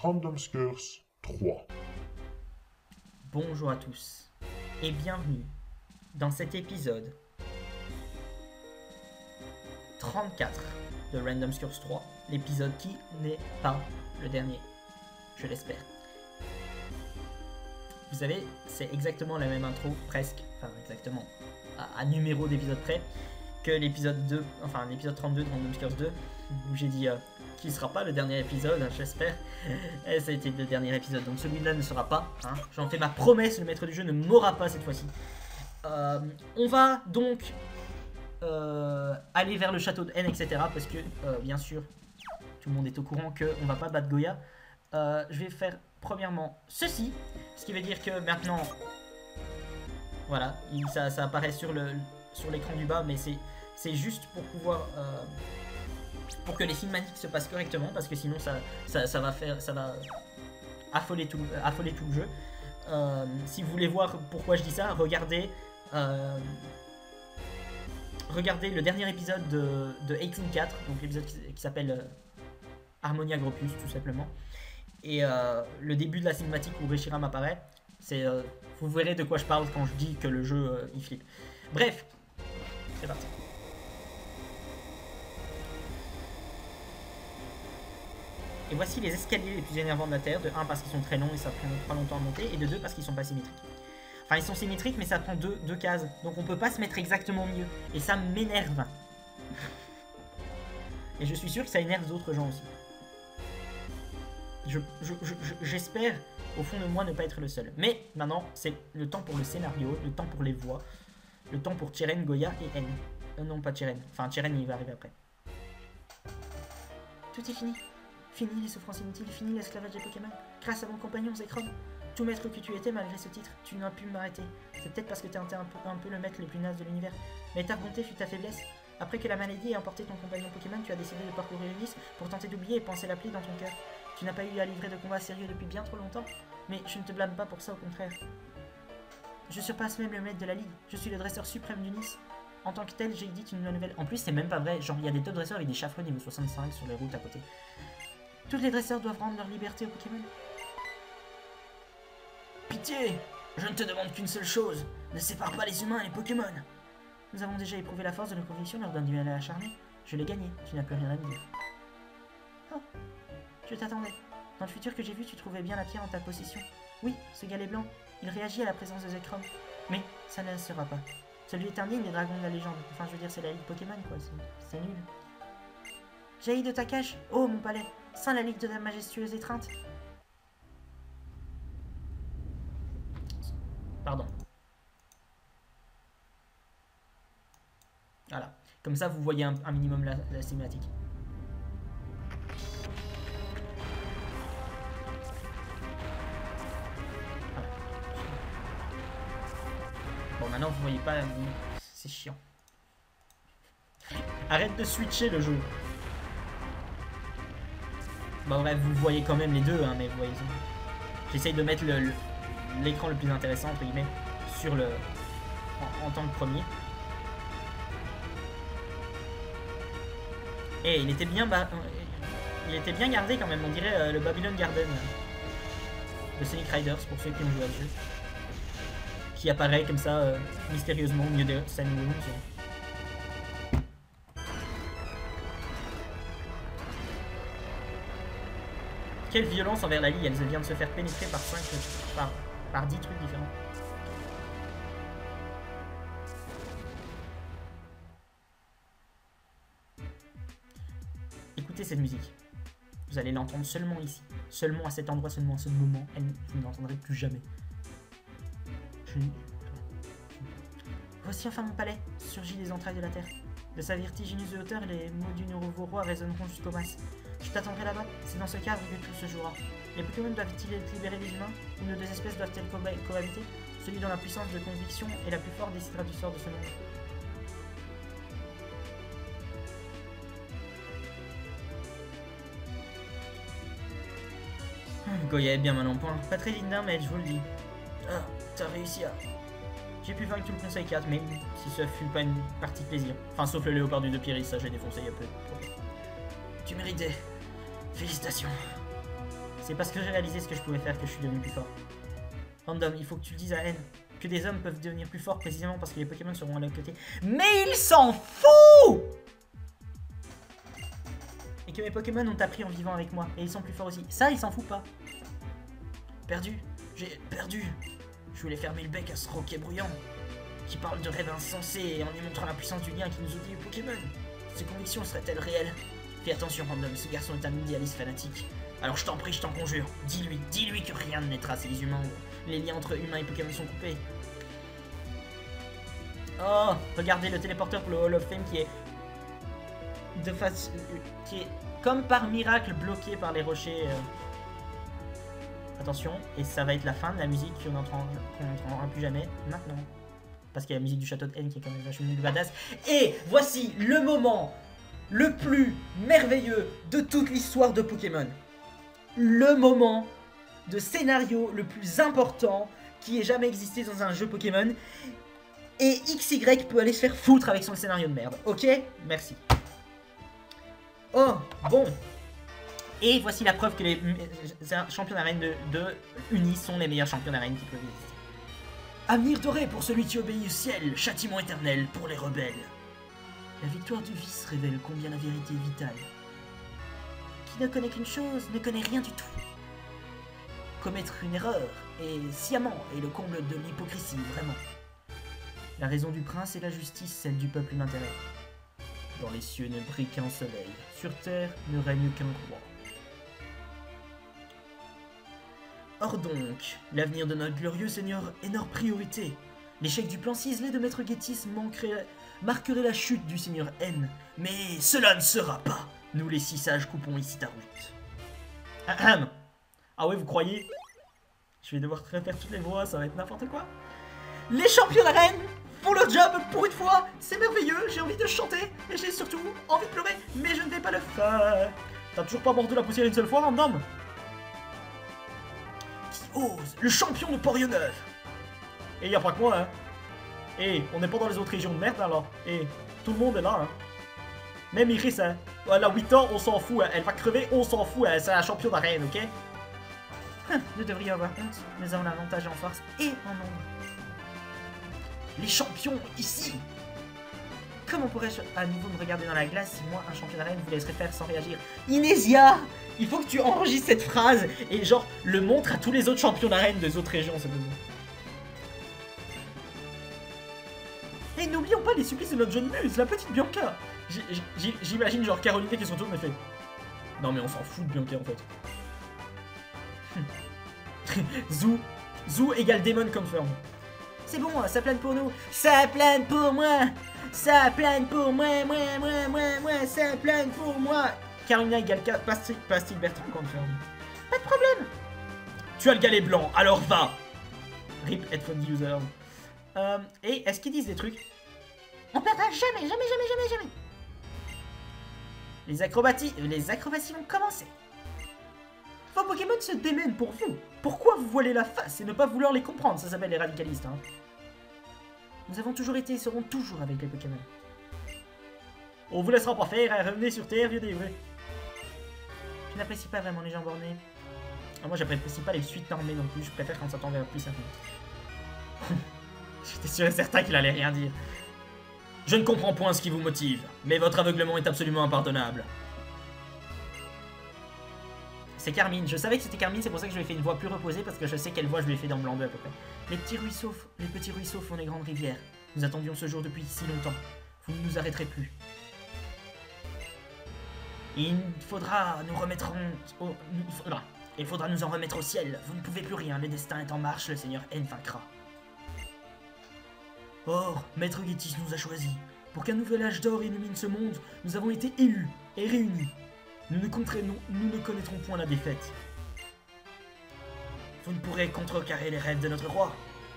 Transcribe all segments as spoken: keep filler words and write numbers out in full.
Random Skirts trois. Bonjour à tous et bienvenue dans cet épisode trente-quatre de Random Skirts trois, l'épisode qui n'est pas le dernier, je l'espère. Vous savez, c'est exactement la même intro, presque, enfin exactement, à, à numéro d'épisode près, que l'épisode deux, enfin l'épisode trente-deux de Random Skirts deux, où j'ai dit euh, qu'il ne sera pas le dernier épisode, j'espère, et ça a été le dernier épisode, donc celui-là ne sera pas, hein. J'en fais ma promesse, le maître du jeu ne m'aura pas cette fois-ci. Euh, on va donc euh, aller vers le château de N, et cetera, parce que, euh, bien sûr, tout le monde est au courant qu'on ne va pas battre Goya. Euh, je vais faire premièrement ceci, ce qui veut dire que maintenant, voilà, il, ça, ça apparaît sur le sur l'écran du bas, mais c'est c'est juste pour pouvoir euh, pour que les cinématiques se passent correctement, parce que sinon ça ça, ça va faire ça va affoler tout affoler tout le jeu. Euh, si vous voulez voir pourquoi je dis ça, regardez euh, regardez le dernier épisode de, de eighteen quatre, donc l'épisode qui, qui s'appelle euh, Harmonia Gropus tout simplement. Et euh, le début de la cinématique où Reshiram apparaît, c'est, euh, vous verrez de quoi je parle quand je dis que le jeu euh, il flippe. Bref, c'est parti. Et voici les escaliers les plus énervants de la Terre. De un parce qu'ils sont très longs et ça prend pas longtemps à monter, et de deux parce qu'ils sont pas symétriques. Enfin ils sont symétriques mais ça prend deux, deux cases, donc on peut pas se mettre exactement au milieu. Et ça m'énerve. Et je suis sûr que ça énerve d'autres gens aussi. Je, je, je, j'espère au fond de moi ne pas être le seul. Mais maintenant, c'est le temps pour le scénario, le temps pour les voix, le temps pour Tiren, Goya et N. Euh, non, pas Tiren. Enfin, Tiren, il va arriver après. Tout est fini. Fini les souffrances inutiles, fini l'esclavage des Pokémon. Grâce à mon compagnon Zekrom, tout maître que tu étais malgré ce titre, tu n'as pu m'arrêter. C'est peut-être parce que tu es un, un, peu, un peu le maître le plus naze de l'univers. Mais ta bonté fut ta faiblesse. Après que la maladie ait emporté ton compagnon Pokémon, tu as décidé de parcourir Ulysse pour tenter d'oublier et penser l'appeler dans ton cœur. Tu n'as pas eu à livrer de combat sérieux depuis bien trop longtemps, mais je ne te blâme pas pour ça, au contraire. Je surpasse même le maître de la ligue, je suis le dresseur suprême d'Ulysse. En tant que tel, j'ai dit une nouvelle... En plus, c'est même pas vrai, genre il y a des top dresseurs avec des chaffreux niveau soixante-cinq sur les routes à côté. Tous les dresseurs doivent rendre leur liberté aux Pokémon. Pitié, je ne te demande qu'une seule chose, ne sépare pas les humains et les Pokémon. Nous avons déjà éprouvé la force de nos convictions lors d'un duel acharné. Je l'ai gagné, tu n'as plus rien à me dire. Oh. Je t'attendais. Dans le futur que j'ai vu, tu trouvais bien la pierre en ta possession. Oui, ce galet blanc, il réagit à la présence de Zekrom. Mais ça ne le sera pas. Celui est indigne des dragons de la légende. Enfin, je veux dire, c'est la ligue Pokémon, quoi. C'est nul. Jaillis de ta cage. Oh, mon palais. Saint la ligue de la majestueuse étreinte. Pardon. Voilà. Comme ça, vous voyez un, un minimum la, la cinématique. Bon, maintenant vous voyez pas, c'est chiant. Arrête de switcher le jeu. Bon bref, vous voyez quand même les deux, hein, mais vous voyez. J'essaye de mettre l'écran le, le plus intéressant entre guillemets sur le en, en tant que premier. Et il était bien, bah, il était bien gardé quand même. On dirait euh, le Babylon Garden de Sonic Riders pour ceux qui ont joué à ce jeu. Qui apparaît comme ça, euh, mystérieusement au milieu des scènes où Quelle violence envers la Ligue, elle vient de se faire pénétrer par cinq, par, par dix trucs différents. Écoutez cette musique. Vous allez l'entendre seulement ici, seulement à cet endroit, seulement à ce moment. Elle, vous ne l'entendrez plus jamais. Je... Voici enfin mon palais, surgit des entrailles de la terre. De sa vertigineuse hauteur, les mots du nouveau roi résonneront jusqu'au mas. Je t'attendrai là-bas, c'est dans ce cadre que tout se jouera. Les Pokémon doivent-ils libérer les humains, ou nos deux espèces doivent-elles co cohabiter? Celui dont la puissance de conviction est la plus forte décidera du sort de ce monde. Goya est bien mal en point. Pas très digne d'un maître, je vous le dis. Ah, t'as réussi à... J'ai pu vaincre tout le conseil quatre, mais si ce fut pas une partie de plaisir. Enfin, sauf le léopard du de Pieris, ça j'ai défoncé il y a peu. Tu méritais. Félicitations. C'est parce que j'ai réalisé ce que je pouvais faire que je suis devenu plus fort. Random, il faut que tu le dises à N. Que des hommes peuvent devenir plus forts précisément parce que les Pokémon seront à leur côté. Mais il s'en fout! Et que mes Pokémon ont appris en vivant avec moi. Et ils sont plus forts aussi. Ça, il s'en fout pas. Perdu. J'ai perdu. Je voulais fermer le bec à ce roquet bruyant. Qui parle de rêves insensés en lui montrant la puissance du lien qui nous unit aux Pokémon. Ces convictions seraient-elles réelles? Fais attention, Random. Ce garçon est un idéaliste fanatique. Alors je t'en prie, je t'en conjure. Dis-lui, dis-lui que rien ne naîtra si les humains... Les liens entre humains et Pokémon sont coupés. Oh, regardez le téléporteur pour le Hall of Fame qui est... De face... Qui est comme par miracle bloqué par les rochers. Euh... Attention, et ça va être la fin de la musique qu'on n'entendra plus jamais maintenant. Parce qu'il y a la musique du château de N qui est quand même vachement plus badass. Et voici le moment le plus merveilleux de toute l'histoire de Pokémon. Le moment de scénario le plus important qui ait jamais existé dans un jeu Pokémon. Et X Y peut aller se faire foutre avec son scénario de merde. Ok? Merci. Oh, bon. Et voici la preuve que les champions d'arène de, de Uni sont les meilleurs champions d'arène qui peuvent exister. Avenir doré pour celui qui obéit au ciel, châtiment éternel pour les rebelles. La victoire du vice révèle combien la vérité est vitale. Qui ne connaît qu'une chose ne connaît rien du tout. Commettre une erreur, et sciemment, est le comble de l'hypocrisie, vraiment. La raison du prince et la justice, celle du peuple m'intéresse. Dans les cieux ne brille qu'un soleil, sur terre ne règne qu'un roi. Or donc, l'avenir de notre glorieux seigneur est notre priorité. L'échec du plan ciselé de Maître Getis manquerait, marquerait la chute du seigneur N. Mais cela ne sera pas. Nous les six sages coupons ici ta route. Ahem. Ah ouais, vous croyez? Je vais devoir refaire toutes les voix, ça va être n'importe quoi. Les champions d'arène font leur job pour une fois. C'est merveilleux, j'ai envie de chanter. Et j'ai surtout envie de pleurer, mais je ne vais pas le faire. T'as toujours pas mordu la poussière une seule fois, Random? Qui ose? Le champion de Porionneuve. Et y a pas que moi, hein. Et on n'est pas dans les autres régions de merde, alors. Et tout le monde est là, hein. Même Iris, hein. Elle a huit ans, on s'en fout, hein. Elle va crever, on s'en fout, hein. C'est la champion d'arène, ok? Nous devrions avoir honte, nous avons l'avantage en force et en nombre. Les champions, ici! Comment pourrais-je à nouveau me regarder dans la glace si moi, un champion d'arène, vous laisserais faire sans réagir? Inésia! Il faut que tu enregistres cette phrase et genre le montres à tous les autres champions d'arène des autres régions, c'est bon. Et n'oublions pas les supplices de notre jeune muse, la petite Bianca! J'imagine genre Caroline qui se retourne et fait... Non mais on s'en fout de Bianca en fait. Zou, Zou égale Demon Confirm. C'est bon, ça plane pour nous. Ça plane pour moi. Ça plane pour moi, moi, moi, moi, moi. Ça plane pour moi. Carolina égale Pastille, Pastille Bertrand Confirm. Pas de problème. Tu as le galet blanc, alors va. Rip headphone user. Euh, et est-ce qu'ils disent des trucs? On perdra jamais, jamais, jamais, jamais, jamais. Les acrobaties, les acrobaties vont commencer. Vos Pokémon se démènent pour vous. Pourquoi vous voilez la face et ne pas vouloir les comprendre? Ça s'appelle les radicalistes, hein. Nous avons toujours été et serons toujours avec les Pokémon. On vous laissera pas faire, hein. Revenez sur Terre, vieux dévoué. Je n'apprécie pas vraiment les gens bornés. Ah, moi, j'apprécie pas les suites normées non plus. Je préfère quand ça tend vers plus simple. J'étais sûr et certain qu'il allait rien dire. Je ne comprends point ce qui vous motive, mais votre aveuglement est absolument impardonnable. C'est Carmine, je savais que c'était Carmine, c'est pour ça que je lui ai fait une voix plus reposée, parce que je sais quelle voix je lui ai fait dans Blanc deux à peu près. Les petits ruisseaux, les petits ruisseaux font les grandes rivières. Nous attendions ce jour depuis si longtemps. Vous ne nous arrêterez plus. Il faudra nous remettre en... au... il, faudra... il faudra nous en remettre au ciel. Vous ne pouvez plus rien, le destin est en marche, le seigneur N vaincra. Or, Maître Getis nous a choisis. Pour qu'un nouvel âge d'or illumine ce monde, nous avons été élus et réunis. Nous ne, nous, nous ne connaîtrons point la défaite. Vous ne pourrez contrecarrer les rêves de notre roi.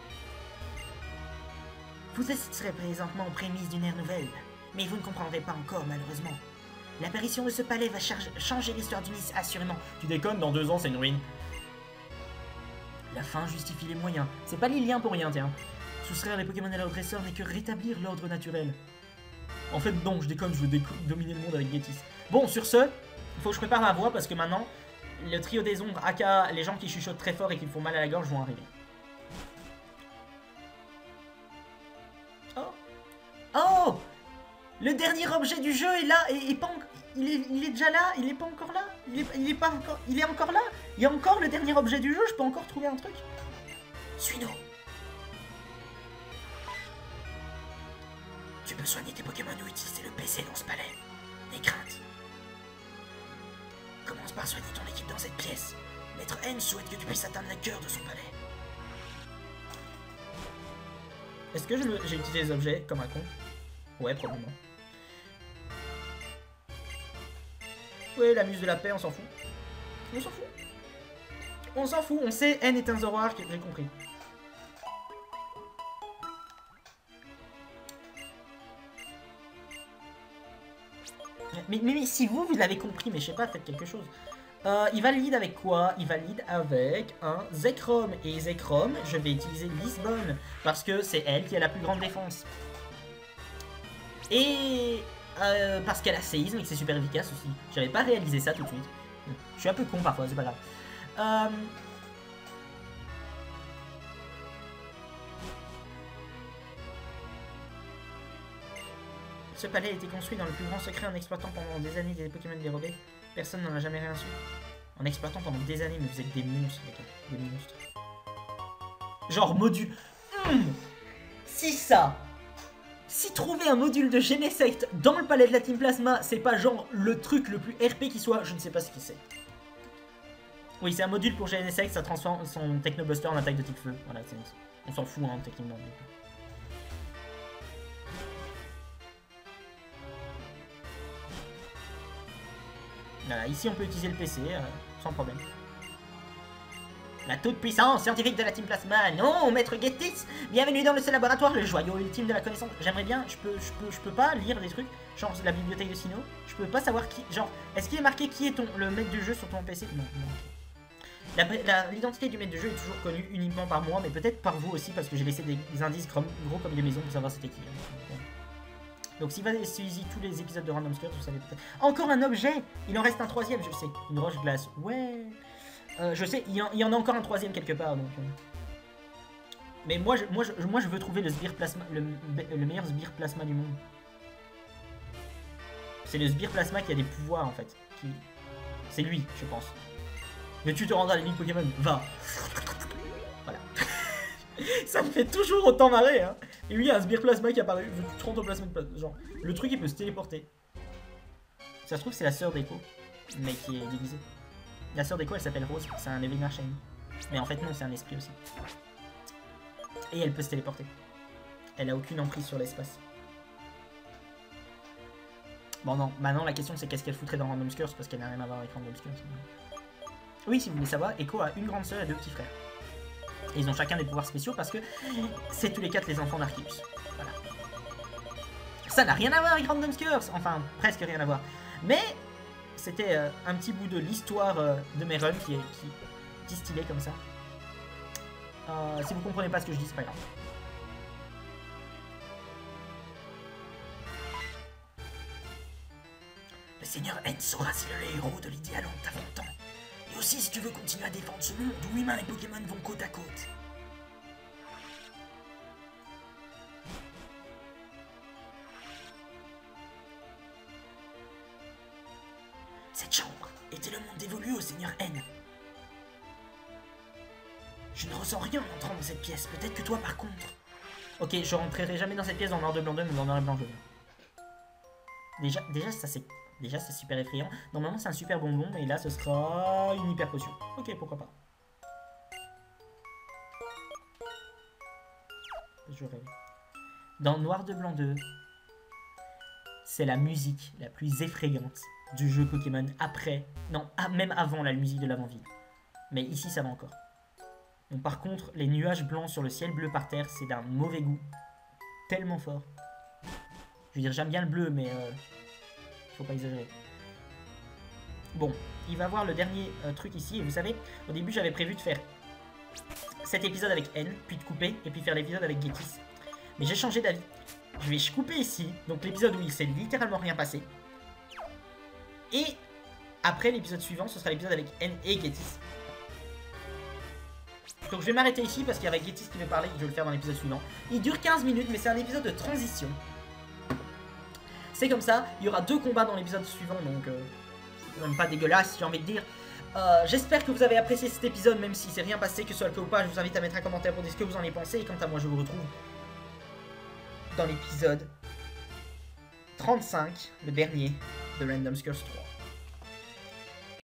Vous assisterez présentement aux prémices d'une ère nouvelle, mais vous ne comprendrez pas encore, malheureusement. L'apparition de ce palais va changer l'histoire du Nice, assurément. Tu déconnes, dans deux ans, c'est une ruine. La fin justifie les moyens. C'est pas Lilien pour rien, tiens. Soustraire les Pokémon à leur dresseur n'est que rétablir l'ordre naturel. En fait, non, je déconne, je veux dominer le monde avec Getis. Bon, sur ce, il faut que je prépare ma voix parce que maintenant, le trio des ombres, aka les gens qui chuchotent très fort et qui font mal à la gorge vont arriver. Oh. Oh! Le dernier objet du jeu est là et, et pas en... il, est, il est déjà là, il est pas encore là, il est, il est pas encore, il est encore là. Il y a encore le dernier objet du jeu, je peux encore trouver un truc. Suis-nous. Tu peux soigner tes Pokémon ou utiliser le P C dans ce palais. N'aie crainte. Commence par soigner ton équipe dans cette pièce. Maître N souhaite que tu puisses atteindre le cœur de son palais. Est-ce que j'ai utilisé les objets comme un con? Ouais, probablement. Ouais, la muse de la paix, on s'en fout. On s'en fout. On s'en fout, on sait N est un Zoroark, j'ai compris. Mais, mais, mais si vous, vous l'avez compris, mais je sais pas, faites quelque chose. Euh, il valide avec quoi? Il valide avec un Zekrom. Et Zekrom, je vais utiliser Lisbonne, parce que c'est elle qui a la plus grande défense. Et euh, parce qu'elle a séisme et que c'est super efficace aussi. J'avais pas réalisé ça tout de suite. Je suis un peu con parfois, c'est pas grave. Euh... Ce palais a été construit dans le plus grand secret en exploitant pendant des années des Pokémon dérobés. Personne n'en a jamais rien su. En exploitant pendant des années, mais vous êtes des monstres, les gars. Des monstres. Genre module... Mmh. Si ça... Si trouver un module de Genesect dans le palais de la Team Plasma, c'est pas genre le truc le plus R P qui soit, je ne sais pas ce que c'est. Oui, c'est un module pour Genesect, ça transforme son Technobuster en attaque de type feu. Voilà, on s'en fout, hein, techniquement. Voilà, ici on peut utiliser le P C, euh, sans problème. La toute puissance scientifique de la Team Plasma. Non, maître Gettys, bienvenue dans ce laboratoire, le joyau ultime de la connaissance. J'aimerais bien, je peux, je peux, je peux pas lire des trucs, genre la bibliothèque de Sinnoh. Je peux pas savoir qui, genre, est-ce qu'il est marqué qui est ton, le maître du jeu sur ton P C? Non, non. L'identité du maître du jeu est toujours connue uniquement par moi, mais peut-être par vous aussi, parce que j'ai laissé des, des indices gros, gros comme des maisons pour savoir c'était qui. Donc si vous avez suivi tous les épisodes de Random Scurs, vous savez peut-être. Encore un objet. Il en reste un troisième, je sais. Une roche glace. Ouais. Euh, je sais, il y, en, il y en a encore un troisième quelque part, donc... Euh... Mais moi je, moi, je, moi, je veux trouver le sbire plasma, le, le meilleur sbire plasma du monde. C'est le sbire plasma qui a des pouvoirs, en fait. Qui... C'est lui, je pense. Mais tu te rendras à la ligue Pokémon, va. Voilà. Ça me fait toujours autant marrer, hein. Et lui, il y a un sbire plasma qui apparaît. Tu te rends au plasma de plasma. Genre, le truc, il peut se téléporter. Ça se trouve, c'est la sœur d'Echo, mais qui est déguisée. La sœur d'Echo, elle s'appelle Rose, c'est un Evelyn Shiny. Mais en fait, non, c'est un esprit aussi. Et elle peut se téléporter. Elle a aucune emprise sur l'espace. Bon, non, maintenant la question c'est qu'est-ce qu'elle foutrait dans Random Scurs, parce qu'elle n'a rien à voir avec Random Scurs. Oui, si vous voulez savoir, Echo a une grande sœur et deux petits frères. Et ils ont chacun des pouvoirs spéciaux parce que c'est tous les quatre les enfants d'Arceus. Voilà. Ça n'a rien à voir avec Random Scurs, enfin, presque rien à voir. Mais... C'était euh, un petit bout de l'histoire euh, de mes runs qui est qui distillé comme ça. Euh, si vous comprenez pas ce que je dis, c'est pas grave. Le Seigneur N saura si le héros de l'idéal en t'affrontant. Et aussi si tu veux continuer à défendre ce monde où humains et Pokémon vont côte à côte. Cette chambre était le monde dévolu au Seigneur N. Je ne ressens rien en entrant dans cette pièce. Peut-être que toi, par contre... Ok, je rentrerai jamais dans cette pièce dans le noir de blanc deux, mais dans le noir et blanc jaune. Déjà, déjà ça c'est déjà c'est super effrayant. Normalement, c'est un super bonbon, et là, ce sera une hyper potion. Ok, pourquoi pas. Je rêve. Dans Noir de Blanc deux, c'est la musique la plus effrayante du jeu Pokémon après, non, ah, même avant la musique de l'avant-ville. Mais ici, ça va encore. Bon, par contre, les nuages blancs sur le ciel bleu par terre, c'est d'un mauvais goût. Tellement fort. Je veux dire, j'aime bien le bleu, mais euh, faut pas exagérer. Bon, il va voir le dernier euh, truc ici. Et vous savez, au début, j'avais prévu de faire cet épisode avec N, puis de couper, et puis faire l'épisode avec Gettys. Mais j'ai changé d'avis. Je vais couper ici, donc l'épisode où il s'est littéralement rien passé. Et après l'épisode suivant, ce sera l'épisode avec N et Getis. Donc je vais m'arrêter ici parce qu'il y avait Getis qui veut parler et que je vais le faire dans l'épisode suivant. Il dure quinze minutes, mais c'est un épisode de transition. C'est comme ça, il y aura deux combats dans l'épisode suivant, donc euh, c'est même pas dégueulasse, j'ai envie de dire. Euh, J'espère que vous avez apprécié cet épisode, même si c'est rien passé, que ce soit le cas ou pas. Je vous invite à mettre un commentaire pour dire ce que vous en avez pensé. Et quant à moi, je vous retrouve dans l'épisode trente-cinq, le dernier de Random's Curse trois.